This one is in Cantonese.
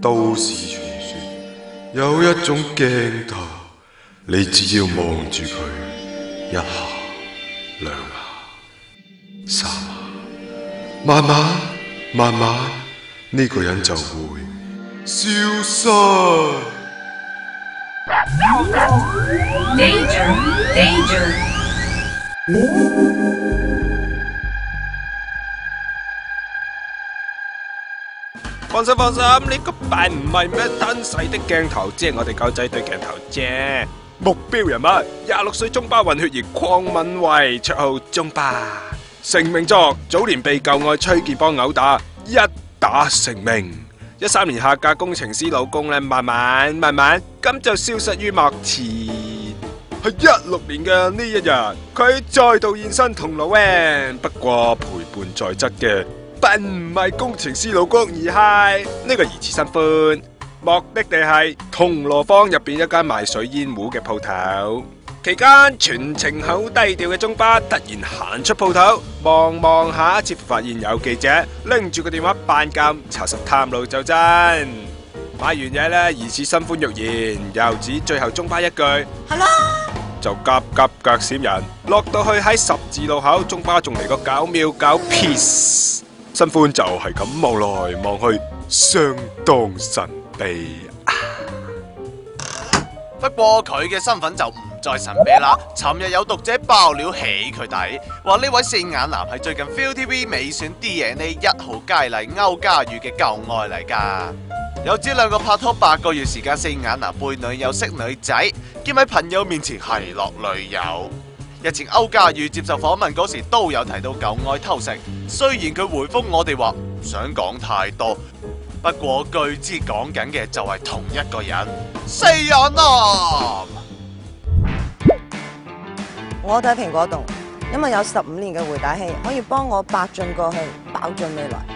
都市傳說有一種鏡頭，你只要望住佢一下、兩下、三下，慢慢慢慢呢個人就會消失。 Danger, danger. 放心放心，呢個並唔係咩真實的鏡頭，只係我哋狗仔隊鏡頭啫。目標人物26歲中巴混血兒鄺敏慧，綽號中巴。成名作早年被舊愛崔建邦毆打，一打成名。13年下嫁工程師老公呢，慢慢咁就消失於幕前。喺16年嘅呢一日，佢再度現身銅鑼灣，不過陪伴在側嘅並唔係工程師老公，而係呢個疑似新歡。目的地係銅鑼坊入邊一間賣水煙壺嘅鋪頭。期間全程好低調嘅中巴突然行出鋪頭，望下，似乎發現有記者拎住個電話扮監，查實探路就真。買完嘢呢，疑似新歡欲言，又指最後中巴一句係啦，就急腳閃人。落到去喺十字路口，中巴仲嚟個9秒9 peace。新歡就係咁望來望去，相當神秘。 不過佢嘅身份就唔再神秘啦。尋日有讀者爆料起佢底，話呢位四眼男係最近 ViuTV 美選 DNA 1號佳麗歐嘉宇嘅舊愛嚟噶。有指兩個拍拖8個月時間，四眼男背女友識女仔，兼喺朋友面前奚落女友。日前歐嘉宇接受訪問嗰時都有提到舊愛偷食，雖然佢回覆我哋話唔想講太多，不過據知講緊嘅就係同一個人。四眼男， 我睇蘋果動，因為有15年嘅回帶器，可以幫我白進過去，爆進未來。